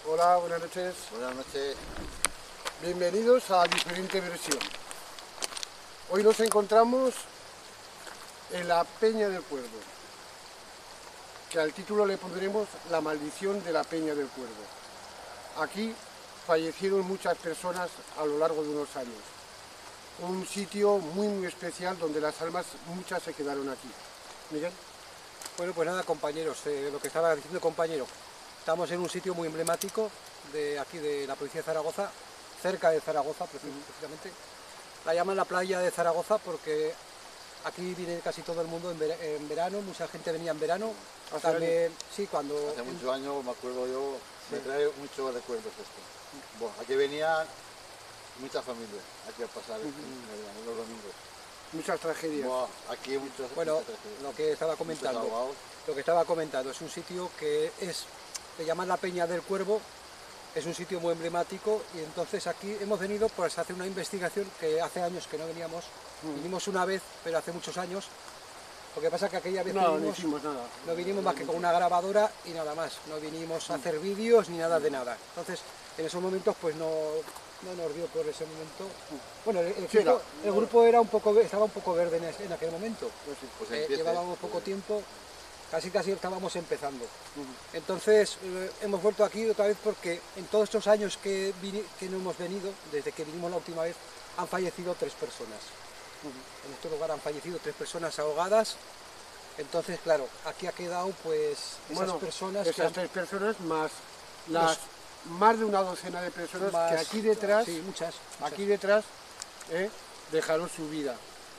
Hola, buenas noches. Buenas noches. Bienvenidos a Diferente Versión. Hoy nos encontramos en la Peña del Cuervo, que al título le pondremos La maldición de la Peña del Cuervo. Aquí fallecieron muchas personas a lo largo de unos años. Un sitio muy especial donde las almas, muchas se quedaron aquí. Miguel. Bueno, pues nada, compañeros, lo que estaba diciendo compañero, estamos en un sitio muy emblemático de aquí de la provincia de Zaragoza, cerca de Zaragoza precisamente. La llaman la playa de Zaragoza porque aquí viene casi todo el mundo en verano, mucha gente venía en verano. También, sí, cuando... Hace muchos años, me acuerdo yo, sí. Me trae muchos recuerdos esto. Bueno, aquí venían muchas familias, aquí a pasar los domingos. Muchas tragedias. Bueno, aquí muchas tragedias. Lo que estaba comentando, es un sitio que le llaman la Peña del Cuervo, es un sitio muy emblemático y entonces aquí hemos venido pues a hacer una investigación que hace años que no veníamos, vinimos una vez, pero hace muchos años. Lo que pasa es que aquella vez no hicimos nada. No vinimos más que con una grabadora y nada más, no vinimos a hacer vídeos ni nada de nada. Entonces en esos momentos pues no nos dio por ese momento. Bueno, el grupo estaba un poco verde en aquel momento. Llevábamos poco tiempo, casi estábamos empezando. Entonces hemos vuelto aquí otra vez porque en todos estos años que no hemos venido, desde que vinimos la última vez, han fallecido 3 personas. En este lugar han fallecido 3 personas ahogadas. Entonces, claro, aquí ha quedado pues esas personas... Esas 3 personas más más de una docena de personas que aquí detrás, sí, muchas. Aquí detrás dejaron su vida.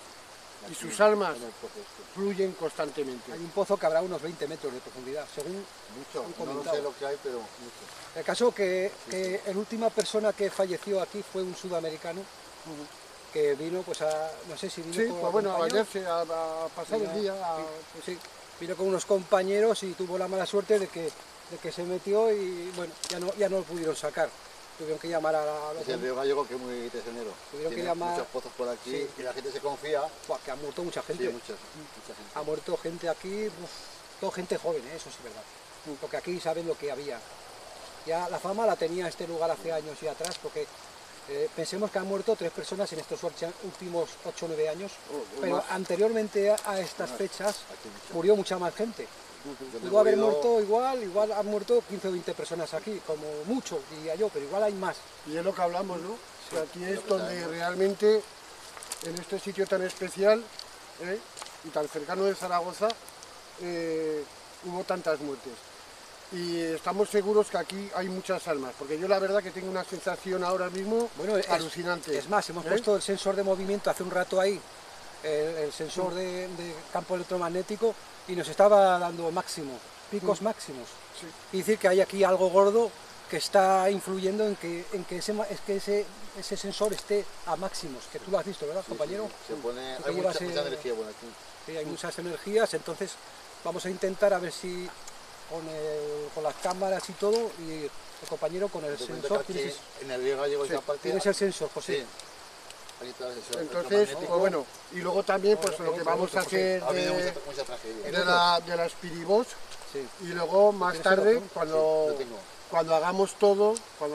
Y sus almas fluyen constantemente. Hay un pozo que habrá unos 20 metros de profundidad, según han comentado. No sé lo que hay, pero mucho. El caso que la última persona que falleció aquí fue un sudamericano que vino, pues no sé si vino a bañarse, a pasar el día. Vino con unos compañeros y tuvo la mala suerte de que se metió y bueno, ya no lo pudieron sacar. Tuvieron que llamar a los... Es el río Gallego, que es muy tesonero. Tuvieron que llamar... muchos pozos por aquí y la gente se confía. Que ha muerto mucha gente. Sí, mucha gente. Ha muerto gente aquí, toda gente joven, eso sí es verdad. Porque aquí saben lo que había. Ya la fama la tenía este lugar hace años y atrás, porque pensemos que han muerto 3 personas en estos últimos 8 o 9 años, pero anteriormente a estas fechas murió mucha más gente. Pudo haber muerto igual han muerto 15 o 20 personas aquí, como mucho, diría yo, pero igual hay más. Y es lo que hablamos, ¿no? Sí, que aquí es donde realmente, en este sitio tan especial y tan cercano de Zaragoza, hubo tantas muertes. Y estamos seguros que aquí hay muchas almas, porque yo la verdad que tengo una sensación ahora mismo alucinante. Es más, hemos puesto el sensor de movimiento hace un rato ahí, el sensor de campo electromagnético, y nos estaba dando picos máximos. Sí. Y decir que hay aquí algo gordo que está influyendo en que ese sensor esté a máximos, que tú lo has visto, ¿verdad, compañero? Sí. Hay mucha energía por aquí. Sí, hay muchas energías, entonces vamos a intentar a ver si con las cámaras y todo, y el compañero con el sensor. En el río Gallego tienes el sensor, José. Sí. Entonces, pues bueno, y luego también pues lo que vamos a hacer de las piribos, y luego más tarde, cuando hagamos todo,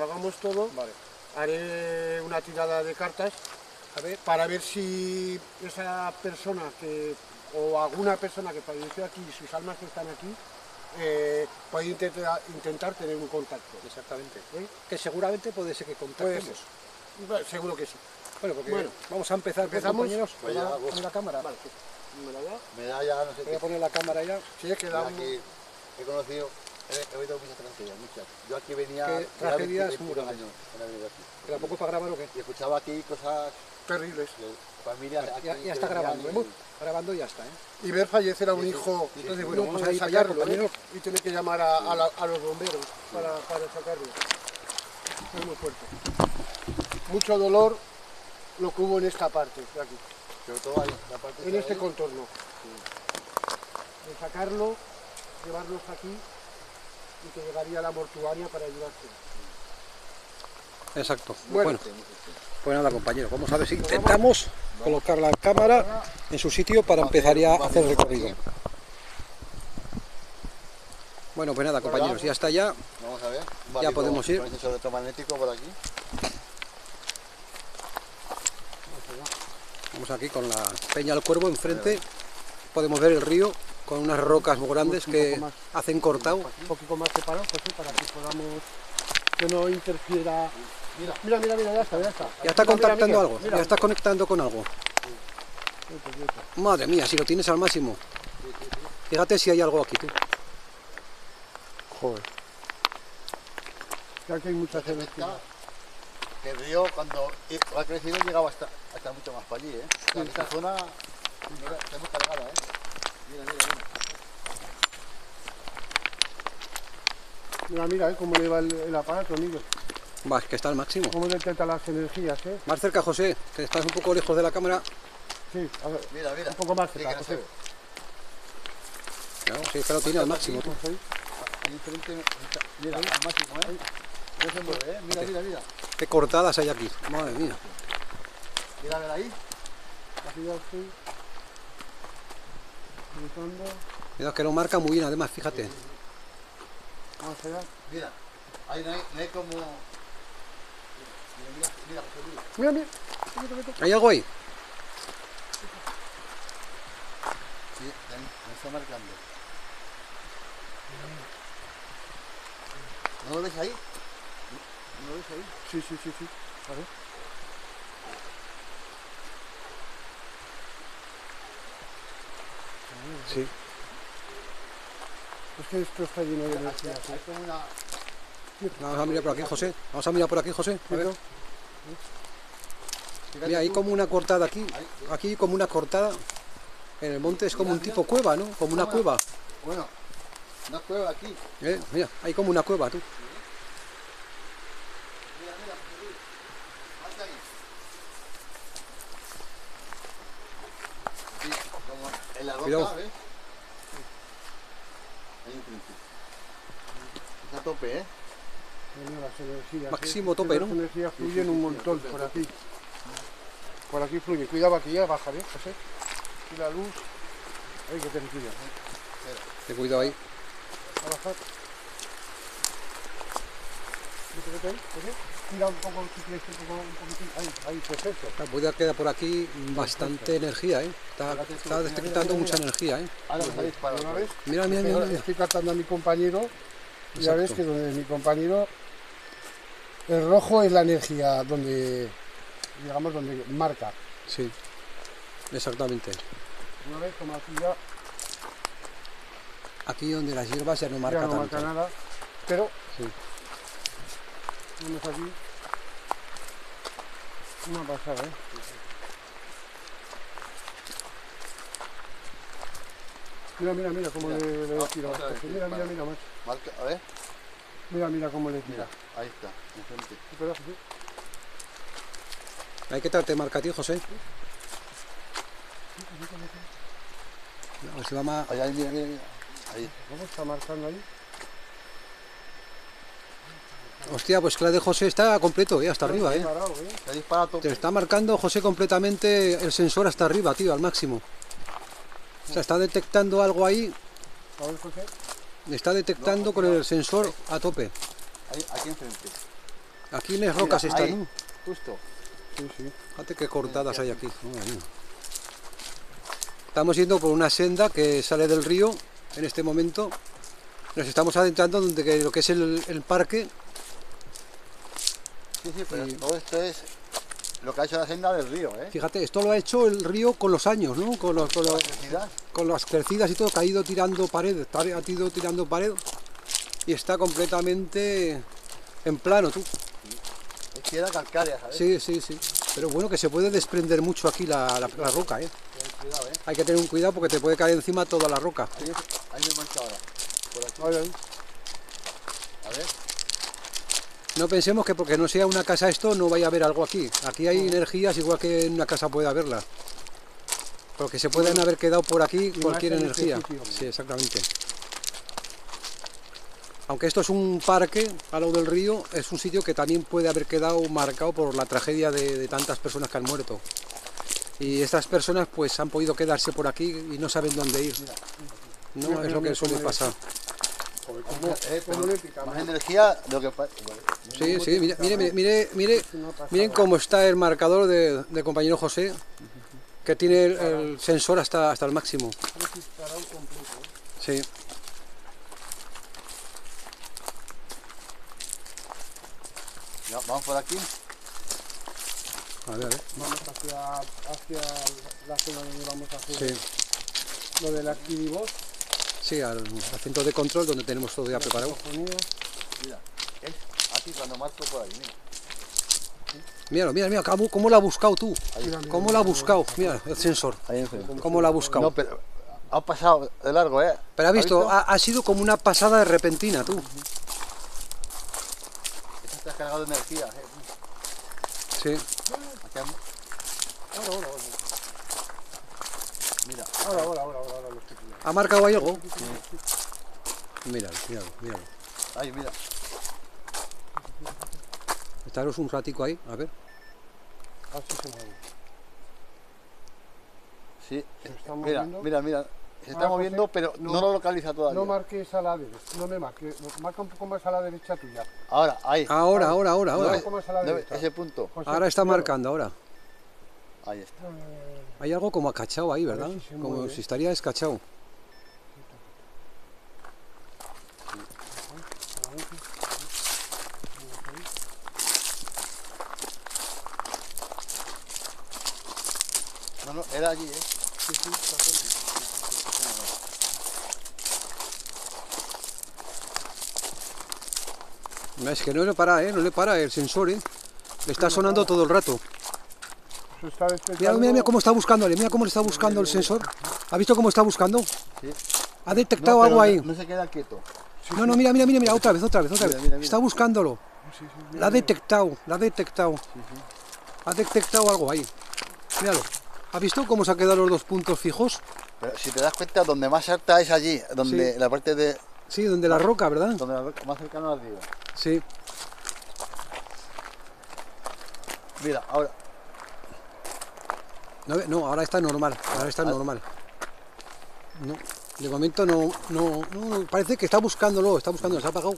haré una tirada de cartas para ver si esa persona o alguna persona que falleció aquí, sus almas que están aquí, puede intentar tener un contacto. Exactamente. Que seguramente puede ser que contactemos. Seguro que sí. Bueno, vamos a empezar, compañeros, con la cámara. Vale, ¿me la da? Me da ya, no sé. Voy a poner la cámara ya. Sí, es que da aquí he conocido, he oído muchas tragedias, muchas. Yo aquí venía... ¿Qué tragedias muy años? ¿Pero poco para grabar o qué? Y escuchaba aquí cosas terribles. Familias ya está grabando, grabando y ya está. Y ver fallecer a un hijo, entonces bueno, vamos a ir sacarlo, y tener que llamar a los bomberos para sacarlo. Es muy fuerte. Mucho dolor lo que hubo en esta parte de aquí. Pero todo ahí, la parte en este contorno. De sacarlo, llevarlos aquí y que llegaría a la mortuaria para ayudarse. Exacto. Bueno, pues nada, compañero, vamos a ver si intentamos colocar la cámara en su sitio para empezar ya a hacer el recorrido. Bueno, pues nada, compañeros, ya está ya. Vamos a ver. barrido podemos ir. con ese electromagnético por aquí. Vamos aquí con la Peña del Cuervo enfrente. Podemos ver el río con unas rocas muy grandes que hacen cortado. Un poquito más separado, José, para que podamos... que no interfiera... Mira, ya está. Ya está Mira, contactando Miguel, algo, mira. ya está conectando con algo. Madre mía, si lo tienes al máximo. Fíjate si hay algo aquí, tú. Joder. Ya que hay muchas energías. Que el río cuando va creciendo llegaba hasta mucho más para allí, ¿eh? En esta zona está muy cargada, ¿eh? Mira. Mira, cómo le va el aparato, Miguel. Va, es que está al máximo. Cómo detecta las energías, ¿eh? Más cerca, José, que estás un poco lejos de la cámara. Sí, a ver, Mira. un poco más Sí, cerca, que no se José. Claro, sí, es que lo tiene al máximo, tú. Ahí enfrente, mira, al máximo, ¿eh? No se mueve, ¿eh? Mira. Qué cortadas hay aquí, madre mía. Mira, a ver ahí. Aquí ya estoy. Gritando. Cuidado que lo marca muy bien, además, fíjate. Vamos allá. Mira, ahí no hay como... Mira. Mira. ¿Hay algo ahí? Sí, me está marcando. ¿No lo ves ahí? ¿No lo ves ahí? Sí. A ver. Sí. Es que esto está lleno de energía. Hay como una... Vamos a mirar por aquí, José. Vamos a mirar por aquí, José. A ver. Fíjate Mira, hay tú. como una cortada aquí. Aquí hay como una cortada. En el monte es como un tipo cueva, ¿no? Como una cueva. Bueno, una cueva aquí. Mira, hay como una cueva, tú. Marca ahí. Sí, como en la roca, Cuidado. ¿ves? Ahí enfrente. Está a tope, ¿eh? Bueno, las energías. Máximo tope, Las ¿no? energías fluyen un montón por aquí. Por aquí fluye. Cuidado aquí, ya baja, ¿ves, José? Y la luz. Ay, que te cuida. Ten cuidado ahí. A bajar. Vete ahí, José. Tira un poco, si quieres, un poquitín. Ahí, perfecto. Puede quedar por aquí bastante energía, ¿eh? Está detectando mucha energía, ¿eh? Ahora vas a disparar. ¿Una vez? Mira. Estoy captando a mi compañero. Y ya ves Exacto. que donde mi compañero, el rojo es la energía donde, digamos, donde marca. Sí, exactamente. Una vez como aquí ya, Aquí donde las hierbas ya no marca ya no tanto. marca nada, pero Sí. vamos aquí. Una pasada, ¿eh? Mira cómo le he tirado. otra vez, Mira, para. macho. Marca, a ver. Mira cómo le tira. Mira, ahí está, enfrente. Espera, José. Hay que te marca a ti, José. A ver si va más... Ahí, mira. Ahí. ¿Cómo está marcando ahí? Hostia, pues que la de José está completo, hasta arriba, Parado, Se ha disparado todo. Te está marcando, José, completamente el sensor hasta arriba, tío, al máximo. O sea, está detectando algo ahí, A ver, José. está detectando con el sensor a tope. Ahí, aquí enfrente. Aquí en las rocas Mira, están, ahí, ¿no? justo. Sí. Fíjate qué cortadas hay aquí. Madre mía. Estamos yendo por una senda que sale del río en este momento. Nos estamos adentrando donde lo que es el parque. Sí, pero todo esto es lo que ha hecho la senda del río, ¿eh? Fíjate, esto lo ha hecho el río con los años, ¿no? Con La electricidad. las crecidas y todo, que ha ido tirando pared, ha ido tirando pared y está completamente en plano, tú. Es piedra calcárea, ¿sabes? Sí. Pero bueno, que se puede desprender mucho aquí la roca, ¿eh? Ten cuidado, ¿eh? Hay que tener un cuidado porque te puede caer encima toda la roca. Ahí me marca ahora. Por aquí. Ahí. A ver. No pensemos que porque no sea una casa esto no vaya a haber algo aquí. Aquí hay energías igual que en una casa puede haberla. Porque se pueden haber quedado por aquí cualquier en este energía. sitio. Sí, exactamente. Aunque esto es un parque al lado del río, es un sitio que también puede haber quedado marcado por la tragedia de tantas personas que han muerto. Y estas personas pues han podido quedarse por aquí y no saben dónde ir. No, es lo que suele pasar. Joder, ¿cómo le pica? Más energía de lo que parece. Sí, sí, miren cómo está el marcador de compañero José, que tiene el sensor hasta el máximo. Sí. Ya, vamos por aquí. A ver. Vamos hacia la zona donde vamos a hacer Sí, lo del ActiviVoz. sí, al centro de control donde tenemos todo ya preparado. Mira, es aquí cuando marco por ahí, mira. Mira, cómo lo ha buscado tú. Cómo lo ha buscado. Mira, el sensor. Ahí enfrente. Cómo lo ha buscado. No, pero ha pasado de largo, ¿eh? Pero has visto, ha sido como una pasada de repentina, tú. Esto está cargado de energía, ¿eh? Sí. Aquí ando. Mira, Ahora lo estoy pillando. ¿Ha marcado ahí algo? Míralo. ahí, mira. Estaros un ratico ahí, a ver. Así se mueve. Sí, ¿Se está mira, moviendo? mira. Se está moviendo, José, pero no lo localiza todavía. No marques a la derecha, no me marques, marca un poco más a la derecha tuya. Ahora, ahí. Ahora. ¿No ves? ¿Cómo es a la ¿No ves derecha? ese punto? José, Ahora está míralo. marcando, ahora. Ahí está. Hay algo como acachado ahí, ¿verdad? si se Como mueve. si estaría escachado. No, era allí, ¿eh? Es que no le para, no le para el sensor, Le está sonando todo el rato. Se está despejando. Mira cómo está buscándole, mira cómo le está buscando el sensor. ¿Ha visto cómo está buscando? Sí. Ha detectado No, pero algo ahí. No se queda quieto. No, mira, otra vez. Mira. Está buscándolo. La ha detectado. Ha detectado algo ahí. Míralo. ¿Ha visto cómo se han quedado los dos puntos fijos? Pero si te das cuenta, donde más alta es allí, donde Sí. la parte de... Sí, donde la roca, ¿verdad? Donde más cercano al río. Sí. Mira, ahora... No, ahora está normal. No, de momento no, parece que está buscándolo, se ha apagado.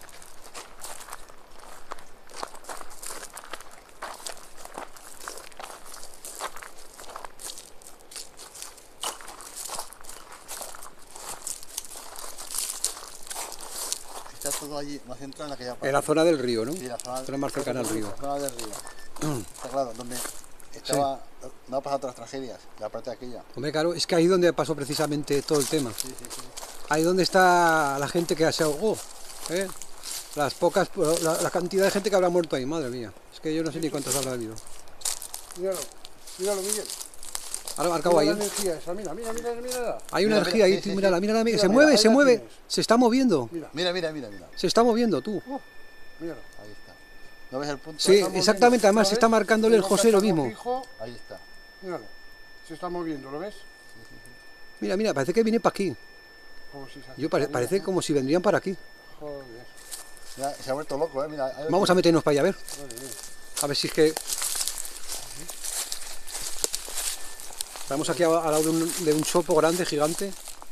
Está todo allí, más centrado en aquella parte. En la zona del río, ¿no? Sí, la zona más cercana al río. La zona del río. Está claro, donde estaba... No ha pasado otras tragedias, la parte de aquella. Hombre, claro, es que ahí donde pasó precisamente todo el tema. Sí. Ahí donde está la gente que se ahogó, ¿eh? La cantidad de gente que habrá muerto ahí, madre mía. Es que yo no sé ni cuántos habrá habido. Míralo, Miguel. Ahora ha marcado ahí. Mira la energía esa, mira. Hay una Mira, energía ahí, sí, tío, sí, mírala. Mira, Se mira, mueve, ahí se la mueve. tienes. Se está moviendo. Mira, Mira. Se está moviendo, tú. míralo. Ahí está. ¿No ves el punto? Sí, Está exactamente, moviendo, además ¿lo se está ves? marcándole el Tengo José lo cacharro mismo. fijo, Ahí está. míralo. Se está moviendo, ¿lo ves? Mira, parece que viene para aquí. Como si se Parece como si vendrían para aquí. Joder. Mira, se ha vuelto loco, ¿eh? Mira, ahí lo Vamos a tienes. meternos para allá, a ver. A ver si es que... Estamos aquí al lado de un chopo grande, gigante.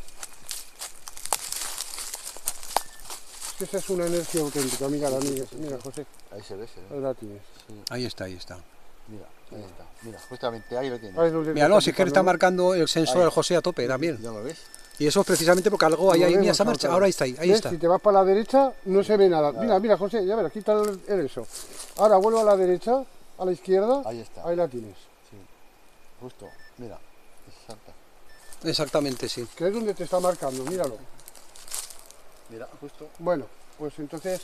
Esa es una energía auténtica, mira, José. Ahí se ve. Ahí la tienes. Ahí está. Mira, ahí está. Mira, justamente ahí lo tienes. Ahí es donde Míralo, está si es que le está picando, marcando el sensor Ahí. al José a tope también. ¿Ya lo ves? Y eso es precisamente porque algo ahí, Lo mira vemos esa marcha, otra ahora vez. ahí ¿Ves? está. Si te vas para la derecha, no se ve nada. Mira, José, ya verás, quita el eso. Ahora vuelvo a la derecha, a la izquierda. Ahí está. Ahí la tienes. Sí. Justo. Mira. Exacto. Exactamente, sí. Que es donde te está marcando, míralo. Mira, justo. Bueno, pues entonces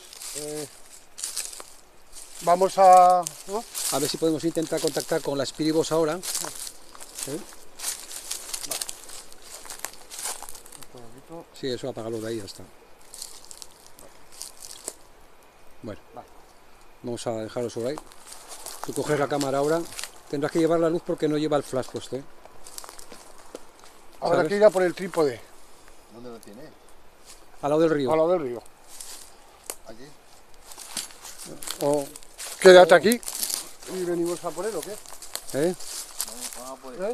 vamos a... ¿no? A ver si podemos intentar contactar con la ActiviVoz ahora. Sí, eso, apagarlo de ahí, ya está. Bueno, vamos a dejarlo sobre ahí. Tú coges la cámara ahora. Tendrás que llevar la luz porque no lleva el flash puesto, ¿eh? Habrá ¿Sabes? que ir a por el trípode, ¿Dónde lo tiene? Al lado del río. al lado del río. Aquí. O, Quédate aquí. ¿Y venimos a por él o qué? ¿eh? Vamos a por él. ¿Eh?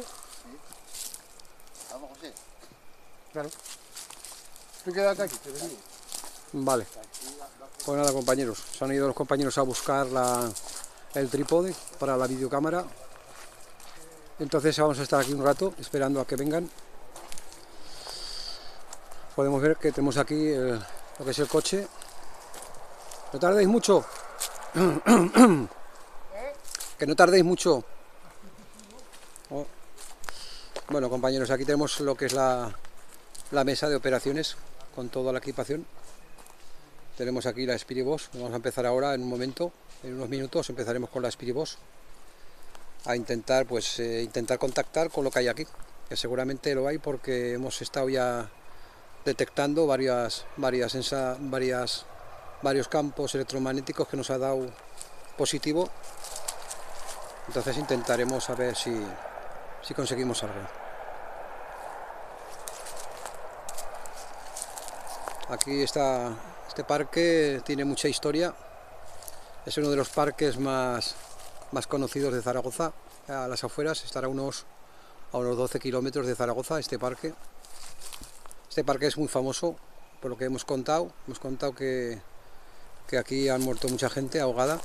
Vamos, José. Claro. Tú quédate aquí, te venimos. Vale. Pues nada, compañeros, se han ido los compañeros a buscar el trípode para la videocámara. Entonces vamos a estar aquí un rato esperando a que vengan. Podemos ver que tenemos aquí lo que es el coche. No tardéis mucho. Que no tardéis mucho. Oh. Bueno, compañeros, aquí tenemos lo que es la mesa de operaciones con toda la equipación. Tenemos aquí la Spirit Box. Vamos a empezar ahora en un momento, en unos minutos empezaremos con la Spirit Box a intentar intentar contactar con lo que hay aquí, que seguramente lo hay porque hemos estado ya detectando varios campos electromagnéticos que nos ha dado positivo. Entonces intentaremos a ver si conseguimos algo. Aquí está este parque, tiene mucha historia, es uno de los parques más conocidos de Zaragoza. A las afueras, estará a unos 12 kilómetros de Zaragoza este parque. Este parque es muy famoso por lo que hemos contado que aquí han muerto mucha gente ahogada,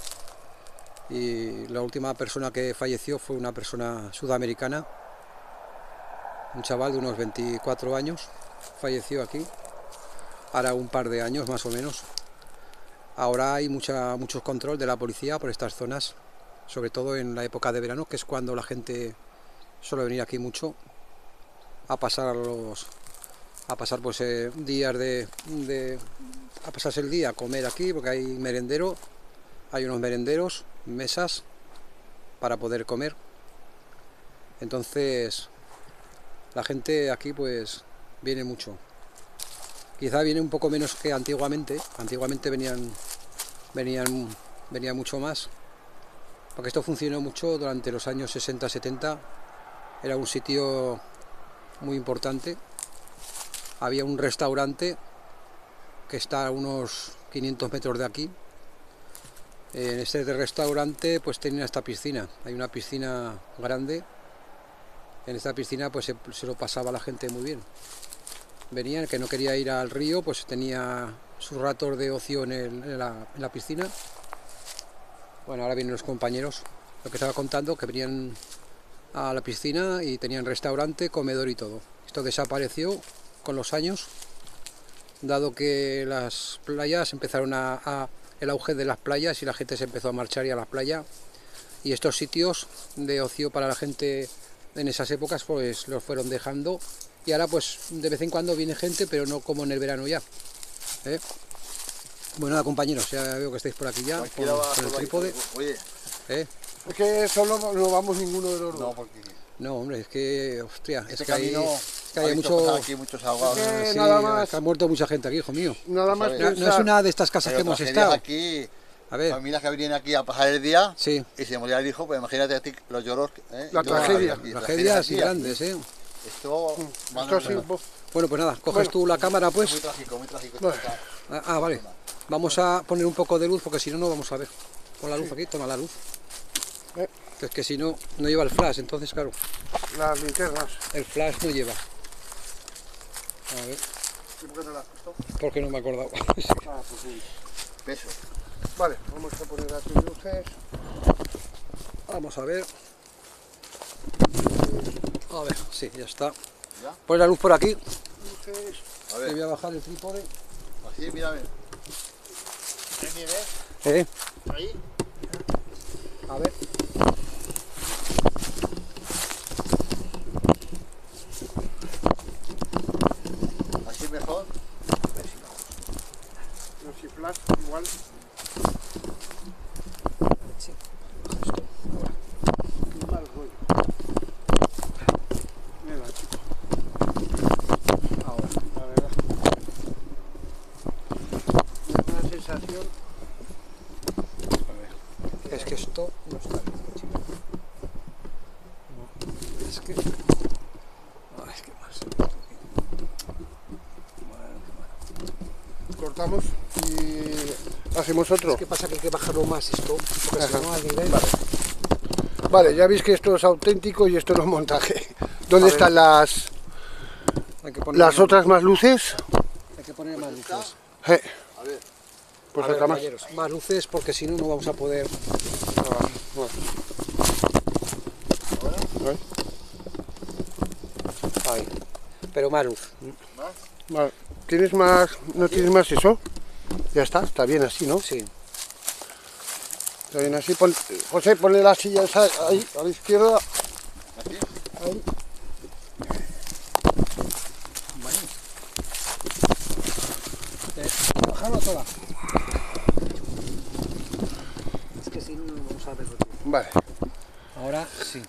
y la última persona que falleció fue una persona sudamericana, un chaval de unos 24 años, falleció aquí, hará un par de años más o menos. Ahora hay mucho control de la policía por estas zonas, sobre todo en la época de verano, que es cuando la gente suele venir aquí mucho a pasar pues días a pasarse el día, a comer aquí, porque hay merendero, hay unos merenderos, mesas para poder comer. Entonces la gente aquí pues viene mucho. Quizá viene un poco menos que antiguamente. Antiguamente venían mucho más, porque esto funcionó mucho durante los años 60-70. Era un sitio muy importante. Había un restaurante que está a unos 500 metros de aquí. En este restaurante pues tenía esta piscina. Hay una piscina grande. En esta piscina pues se lo pasaba la gente muy bien. Venían, el que no quería ir al río pues tenía sus ratos de ocio en la piscina. Bueno, ahora vienen los compañeros. Lo que estaba contando, que venían a la piscina y tenían restaurante, comedor y todo. Esto desapareció con los años, dado que las playas empezaron el auge de las playas y la gente se empezó a marchar y a la playa, y estos sitios de ocio para la gente en esas épocas pues los fueron dejando, y ahora pues de vez en cuando viene gente, pero no como en el verano ya. Bueno, nada, compañeros, ya veo que estáis por aquí ya con el trípode. Oye, es que solo no vamos ninguno de los dos. no, porque No, hombre, es que, hostia, este es que hay, camino es que hay ha visto mucho... pasar aquí muchos ahogados. Sí, nada más. es que ha muerto mucha gente aquí, hijo mío. Nada más ¿sabes? No es una de estas casas Pero que hemos tragedias estado. aquí, A ver, familias que vienen aquí a pasar el día sí, y se moría el hijo, pues imagínate a ti los lloros. La tragedia. tragedias aquí, grandes, ¿eh? Esto, Esto sí, Bueno, pues nada, coges Bueno. tú la cámara, pues. muy trágico, muy trágico. Bueno. Vale. Vamos a poner un poco de luz, porque si no, no vamos a ver. Pon la luz aquí, toma la luz. Eh. Que es que si no, no lleva el flash, entonces, claro, las linternas. el flash no lleva. A ver, ¿Y por qué no las has puesto? porque no me he acordado. Ah, pues sí. Peso. Vale, vamos a poner aquí luces. Vamos a ver. A ver, sí, ya está. ¿Ya? Pon la luz por aquí. Luces. A Te ver, voy a bajar el trípode. así, mírame. ¿Ves? Ahí. A ver. Así mejor. No, si flash, igual. Sí. Qué mal rollo. Mira, chico. Ahora. La verdad. Me da una sensación. Es que esto no está bien, chico. No, es que... Ay, es que más. Cortamos y hacemos otro. ¿Qué pasa? Que hay que bajarlo más esto, porque si Ajá. no al nivel... Vale, ya veis que esto es auténtico y esto no es montaje. ¿Dónde están las Hay que poner las más- otras más luces? Hay que poner más luces. A ver, Pues A ver, acá más. compañeros, más luces porque si no, no vamos a poder... ¿Ves? Ahí. Pero más luz. más. Vale. ¿Tienes más? ¿No tienes más eso? Ya está bien así, ¿no? Sí. Está bien así. José, ponle la silla esa ahí, a la izquierda. Aquí. Ahí. Bajarlo toda. Es que si no, no vamos a verlo. Vale. Ahora sí.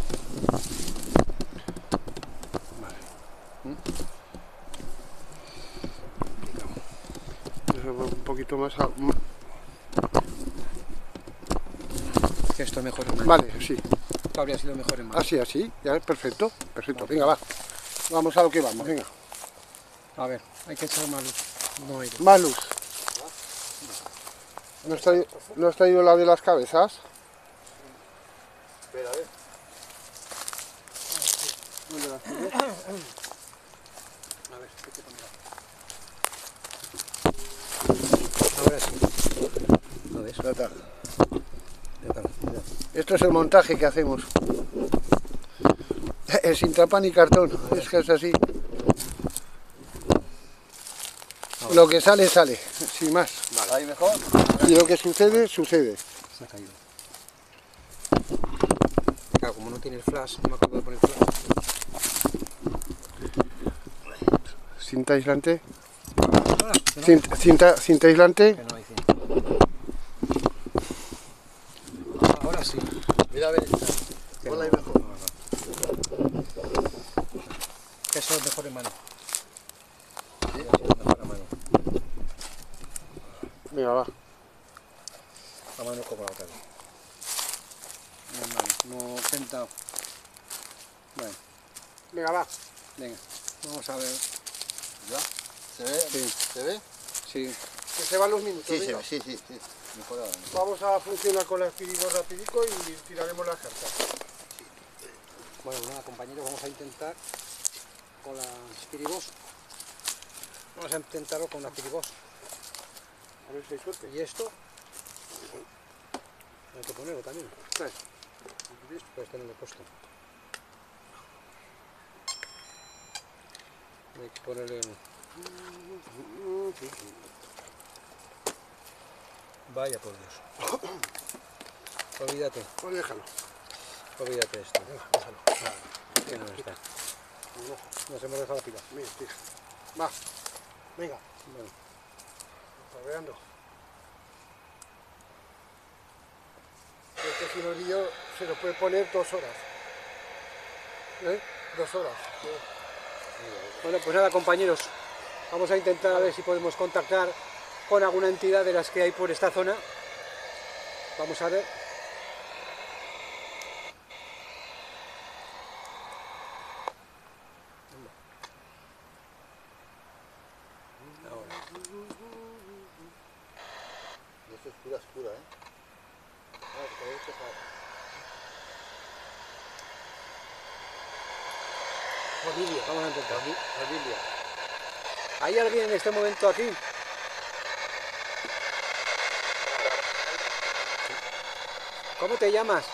Un poquito más. Que esto es mejor en mano. Vale, sí. Esto habría sido mejor en mano. Así. Ya, perfecto. Perfecto. Venga, va. Vamos a lo que vamos, venga. A ver, hay que echar más luz. No hay luz. Más luz. ¿No has traído la de las cabezas? Espera, a ver. ¿Dónde las tienes? A ver, hay que ponerla. Ahora sí. ¿Lo ves? Ya está. Ya está. Ya. Esto es el montaje que hacemos. Sin tapa ni cartón. Es que es así. Lo que sale, sale. Sin más. Ahí mejor. Y lo que sucede, sucede. Se ha caído. Claro, como no tiene el flash, no me acuerdo de poner flash. Cinta aislante. Ahora, que no, Cinta aislante. que no hay cinta. Ahora sí. Mira, a ver. Que Ponla ahí no, mejor. Que eso es mejor en mano. Sí. Eso es mejor en mano. Venga, va. La mano como la otra. En mano, no sentado. Bueno, Venga, va. venga, vamos a ver. ¿Ya? ¿Se ve? Sí. ¿Se ve? Sí, Que se van los minutos. Sí, se venga. ve. Sí. Mejor ahora. Vamos a funcionar con la espirigo rapidico y tiraremos las cartas. bueno, nada, compañeros, vamos a intentar con las piribos. Vamos a intentarlo con las piribos. A ver si hay suerte. Y esto, hay que ponerlo también. Trae. Puedes tenerlo puesto. Hay que ponerle. Vaya por Dios. Olvídate, Pues déjalo. olvídate de esto. Venga, déjalo. Que no está. Nos hemos dejado la pila. Mira, tira. Va. Venga. Bueno, Arreando. Este gironillo se lo puede poner 2 horas. 2 horas. bueno, pues nada, compañeros. Vamos a intentar a ver si podemos contactar con alguna entidad de las que hay por esta zona. Vamos a ver. Ahora. Y esto es pura oscura, ¿eh? Ah, que todavía es pesado. Familia, vamos a intentar. Familia. ¿Hay alguien en este momento aquí? ¿Cómo te llamas?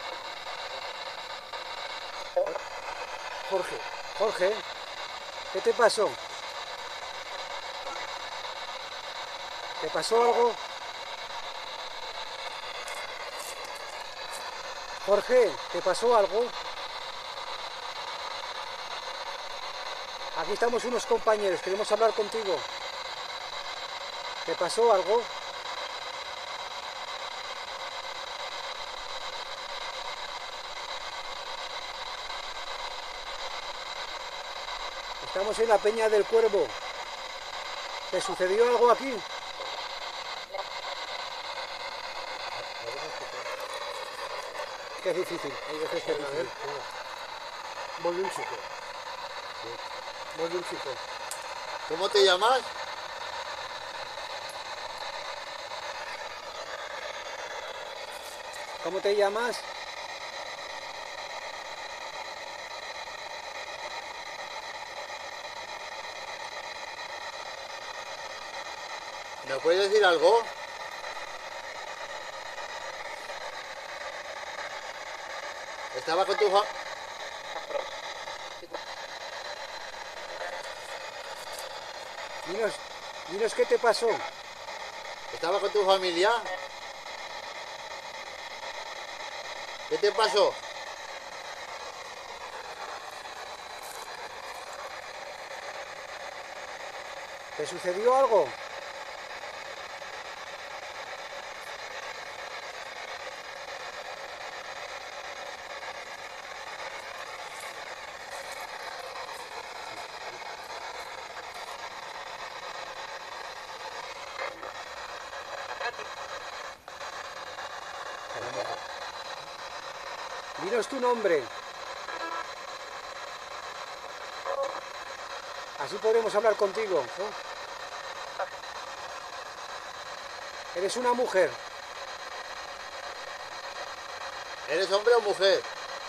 Jorge. Jorge. ¿Qué te pasó? ¿Te pasó algo? Jorge, ¿te pasó algo? Aquí estamos unos compañeros, queremos hablar contigo. ¿Te pasó algo? Estamos en la Peña del Cuervo. ¿Te sucedió algo aquí? Que es difícil, hay veces que es A ver, difícil. venga. Vuelve un chico. Vuelve un chico. ¿Cómo te llamas? ¿Cómo te llamas? ¿Me puedes decir algo? Estaba con tu Dinos qué te pasó. ¿Estaba con tu familia? ¿Qué te pasó? ¿Te sucedió algo? Dinos tu nombre. Así podremos hablar contigo, ¿no? ¿Eres una mujer? ¿Eres hombre o mujer?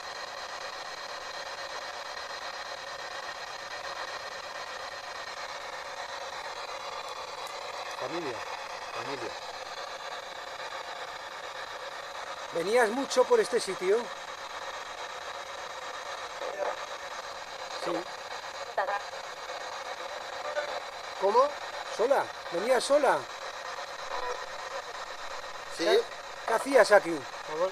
Familia. Familia. ¿Venías mucho por este sitio? Sí. ¿Cómo? ¿Sola? ¿Venías sola? Sí. ¿Qué hacías aquí? A ver.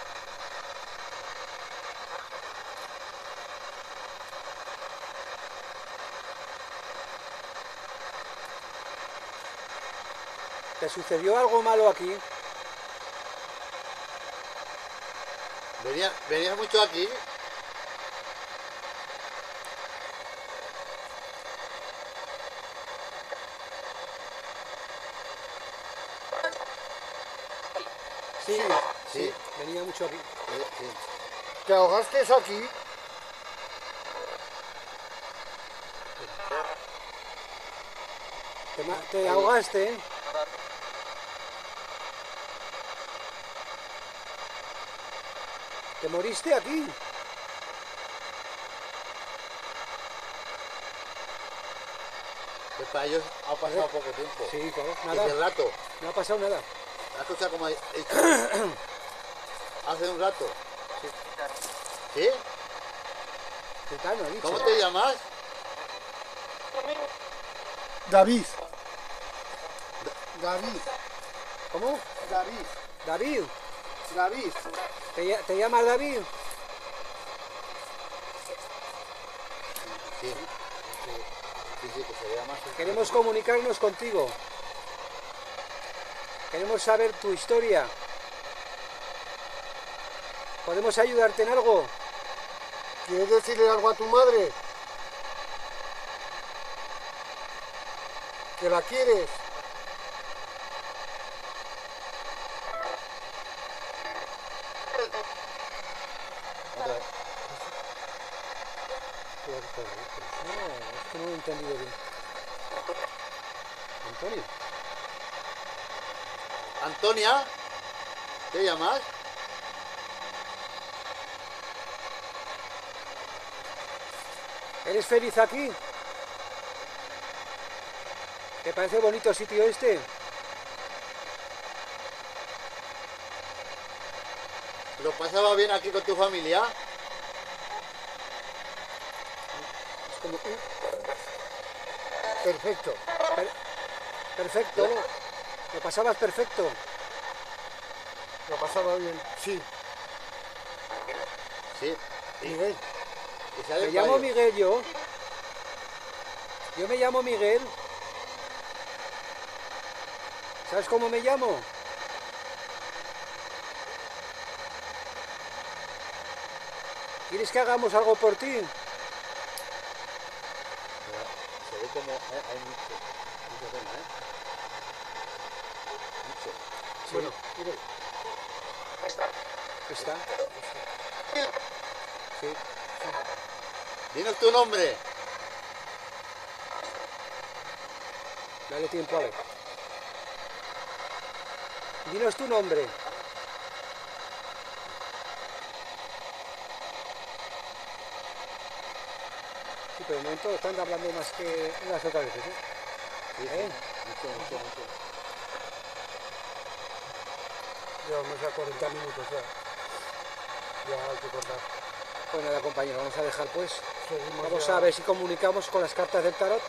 ¿Te sucedió algo malo aquí? ¿Venías mucho aquí? Sí, Sí. venía mucho aquí. Sí. ¿Te ahogaste aquí? Te ahogaste, ¿eh? ¿Te moriste aquí? Que para ellos ha pasado poco tiempo. Sí, claro, Dice nada, el rato. no ha pasado nada. ¿Has escuchado como he dicho? Hace un rato. ¿Sí? Gitano, ha dicho. ¿Cómo te llamas? David. David. ¿Cómo? David. David. David. ¿Te llamas David? Sí. Sí, que se llama así. Queremos comunicarnos contigo. Queremos saber tu historia. ¿Podemos ayudarte en algo? ¿Quieres decirle algo a tu madre? ¿Que la quieres? Otra vez. No, es que no lo he entendido bien. Antonio. Antonia, ¿te llamas? ¿Eres feliz aquí? ¿Te parece bonito el sitio este? ¿Lo pasaba bien aquí con tu familia? Es como... Perfecto. Perfecto. Lo pasabas perfecto. Lo pasaba bien. Sí. Sí. Miguel. Y sale Me el llamo payo. Miguel yo. Yo me llamo Miguel. ¿Sabes cómo me llamo? ¿Quieres que hagamos algo por ti? Mira, se ve como hay mucha pena, ¿eh? Mucho. Sí. Bueno, mire. ¿Está? Sí. Dinos tu nombre. Dale tiempo a ver. Dinos tu nombre. Sí, pero de momento están hablando más que las otras veces, ¿eh? Sí, ¿Eh? mucho. Llevamos ya 40 minutos ya. Ya hay que cortar. Pues nada, compañero, vamos a dejar pues. Seguimos Vamos ya. a ver si comunicamos con las cartas del tarot.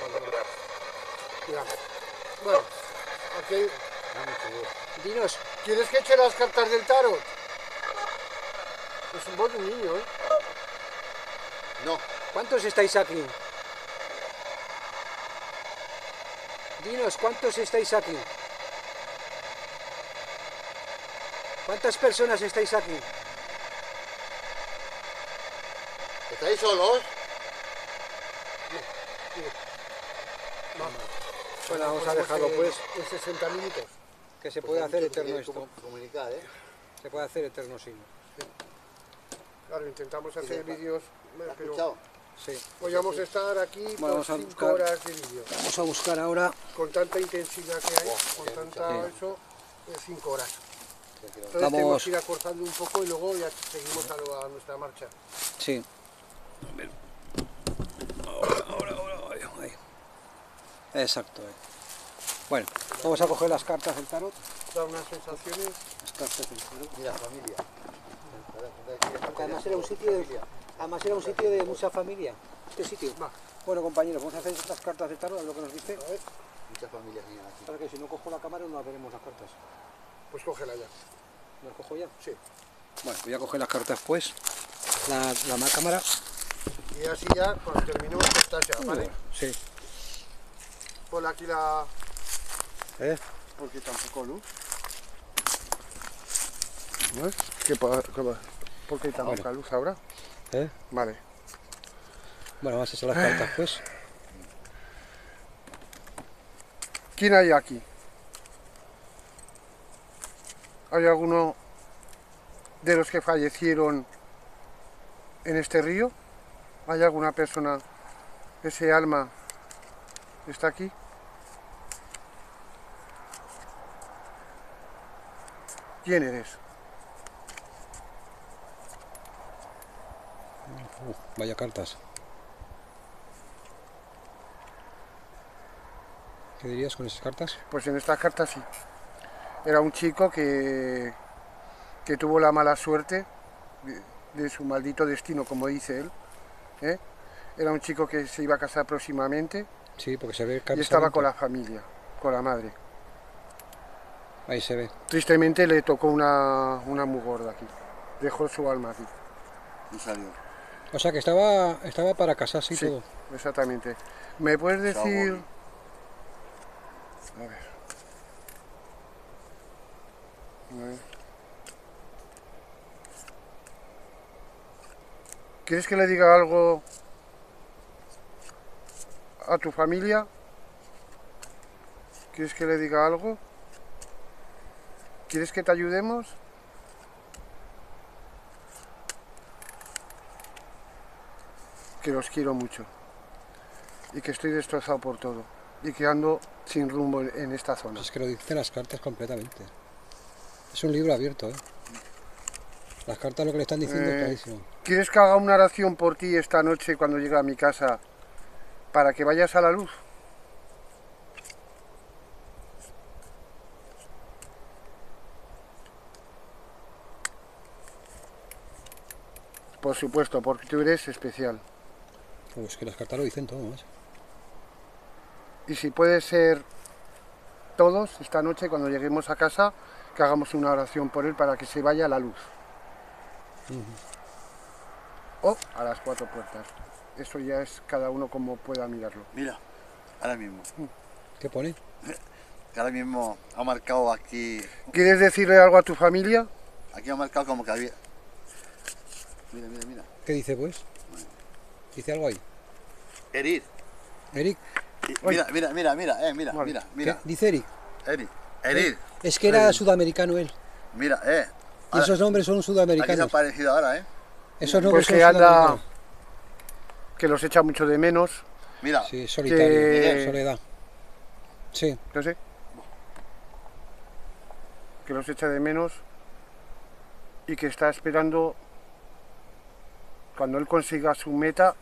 Mira. Bueno, aquí. Dinos, ¿Quieres que eche las cartas del tarot? Es un voz de un niño, ¿eh? No, ¿cuántos estáis aquí? Dinos, ¿cuántos estáis aquí? ¿Cuántas personas estáis aquí? ¿estáis solos? Bueno, vamos a dejarlo pues, En 60 minutos. que se puede hacer eterno esto. Comunicar, ¿eh? Se puede hacer eterno sí. Claro, intentamos hacer vídeos, ¿Te has pero escuchado? Sí. hoy vamos a estar aquí Bueno, por vamos a 5 buscar. horas de vídeo. Vamos a buscar ahora. Con tanta intensidad que hay, con qué tanta mucha. eso, 5 horas. Entonces Vamos. tenemos que ir acortando un poco y luego ya seguimos a nuestra marcha. Sí. A ver. Ahora, ahí. Exacto. Bueno, vamos a coger las cartas del tarot. Da unas sensaciones. Las cartas del tarot. Mira, familia. Porque además era un sitio de mucha familia. Este sitio. Va. Bueno, compañeros, vamos a hacer estas cartas del tarot, a ver lo que nos dice. Muchas familias vienen aquí. Para que si no cojo la cámara no las veremos las cartas. Pues cógela ya. ¿Las cojo ya? Sí. Bueno, voy a coger las cartas pues. La cámara. Y así ya, cuando terminemos, estás ya, ¿vale? Sí. Pon aquí la... ¿Eh? Porque tampoco luz. ¿No es? ¿Qué va? ¿Por qué hay tan poca luz ahora? ¿Eh? Vale. Bueno, vamos a echar las cartas pues. ¿Quién hay aquí? ¿Hay alguno de los que fallecieron en este río? ¿Hay alguna persona, ese alma, está aquí? ¿Quién eres? Vaya cartas. ¿Qué dirías con esas cartas? Pues en estas cartas sí. Era un chico que tuvo la mala suerte de su maldito destino, como dice él. ¿eh? Era un chico que se iba a casar próximamente Sí, porque se ve el y casamiento. estaba con la familia, con la madre. Ahí se ve. Tristemente le tocó una muy gorda aquí. Dejó su alma aquí. Y salió. O sea que estaba para casarse y Sí, todo. exactamente. ¿Me puedes decir...? Sabor. A ver. A ver. ¿Quieres que le diga algo a tu familia? ¿Quieres que le diga algo? ¿Quieres que te ayudemos? Que los quiero mucho y que estoy destrozado por todo y que ando sin rumbo en esta zona. Pues es que lo dicen las cartas completamente. Es un libro abierto, ¿eh? Las cartas lo que le están diciendo es clarísimo. ¿Quieres que haga una oración por ti esta noche cuando llegue a mi casa para que vayas a la luz? Por supuesto, porque tú eres especial. Pues que las cartas lo dicen todo, macho. Y si puede ser todos esta noche cuando lleguemos a casa, que hagamos una oración por él para que se vaya a la luz. O a las 4 puertas. Eso ya es cada uno como pueda mirarlo. Mira, ahora mismo. ¿Qué pone? Que ahora mismo ha marcado aquí. ¿Quieres decirle algo a tu familia? Aquí ha marcado como que había. Mira, mira, mira. ¿Qué dice pues? ¿Dice algo ahí? Herir. Eric. Mira, mira, mira, mira, mira, Vale. mira, ¿Qué? mira. Dice Eric. Herir. Herir. Es que era sudamericano él. Mira, Y esos nombres son Aquí se ha sudamericanos. aparecido ahora, Esos nombres Pues son que anda, sudamericanos. que los echa mucho de menos, Mira. Sí, solitario, Que- soledad. Sí, no sé, que los echa de menos y que está esperando cuando él consiga su meta,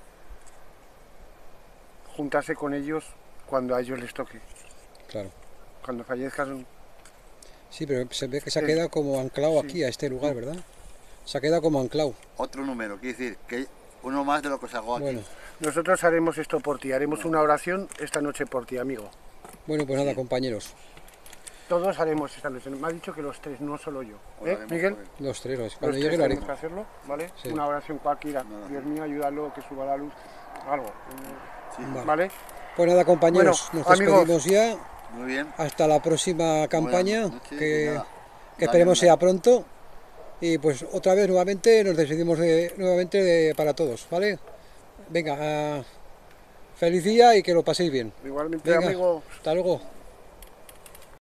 juntarse con ellos cuando a ellos les toque. claro. Cuando fallezcan, Sí, pero se ve que se ha quedado como anclado aquí, a este lugar, ¿verdad? Se ha quedado como anclado. Otro número, quiere decir que uno más de lo que se hago aquí. Bueno, Nosotros haremos esto por ti, haremos una oración esta noche por ti, amigo. bueno, pues nada, compañeros. Todos haremos esta noche. Me ha dicho que los tres, no solo yo. Oraremos Miguel? por él. Los tres, Los cuando tres llegue lo tenemos haremos. que hacerlo, ¿vale? Sí. Una oración cualquiera. Nada. Dios mío, ayúdalo, que suba la luz, algo. Sí. Vale. ¿Vale? Pues nada, compañeros, Bueno, nos amigos. despedimos ya. Muy bien. Hasta la próxima campaña, Buenas noches y que nada. esperemos Dale, sea pronto. Y pues otra vez nuevamente nos despedimos para todos, ¿vale? Venga, feliz día y que lo paséis bien. Igualmente, Venga, amigo. hasta luego.